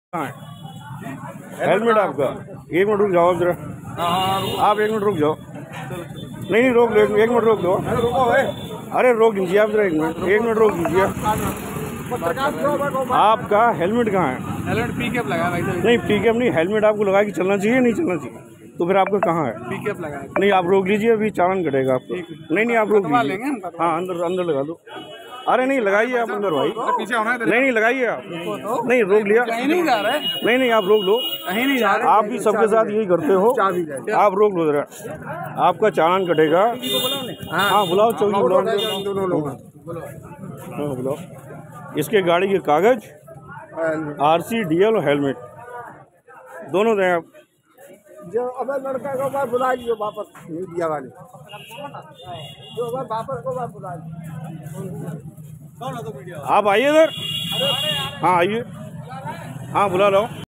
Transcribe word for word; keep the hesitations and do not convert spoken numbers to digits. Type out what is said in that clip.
कहाँ है हेलमेट आपका? एक मिनट रुक जाओ जरा, आप एक मिनट रुक जाओ। नहीं नहीं रोक लो, एक मिनट रोक दो। अरे रोक दीजिए आप जरा, एक मिनट एक मिनट रोक दीजिए। आपका हेलमेट कहाँ है? हेलमेट पीकेप लगा भाई। नहीं पीकेप नहीं, हेलमेट आपको लगा के चलना चाहिए नहीं चलना चाहिए? तो फिर आपका कहाँ है? पीकेप लगा। नहीं आप रोक लीजिए, अभी चालान कटेगा आपको। नहीं नहीं आप रोक लीजिए। हाँ अंदर अंदर लगा दो। अरे नहीं लगाइए आप अंदर भाई, पीछे होना है। नहीं नहीं लगाइए आप। नहीं रोक लिया, नहीं जा रहा है, नहीं नहीं आप रोक लो। कहीं नहीं जा रहा। आप भी सबके साथ यही करते हो, आप रोक लो जरा, आपका चालान कटेगा। हाँ बुलाओ, चौकी बुलाओ, दोनों लोग हाँ बुलाओ। इसके गाड़ी के कागज, आरसी, डीएल और हेलमेट दोनों दें आप। जो अगर लड़का को बार बुला लियो वापस, मीडिया वाले जो अगर वापस को बार बुला लियो। आप आइए इधर, हाँ आइए, हाँ बुला लो।